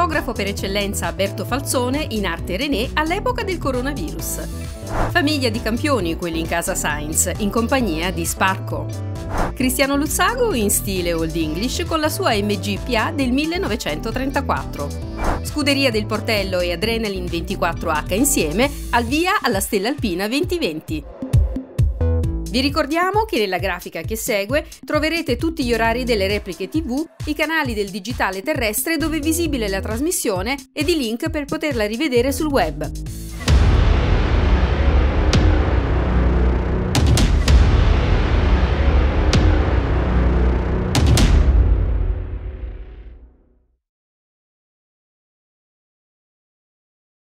fotografo per eccellenza Alberto Falzone, in arte René all'epoca del coronavirus. Famiglia di campioni quelli in casa Sainz, in compagnia di Sparco. Cristiano Luzzago in stile Old English con la sua MG PA del 1934. Scuderia del Portello e Adrenaline 24H insieme al via alla Stella Alpina 2020. Vi ricordiamo che nella grafica che segue troverete tutti gli orari delle repliche TV, i canali del digitale terrestre dove è visibile la trasmissione ed i link per poterla rivedere sul web.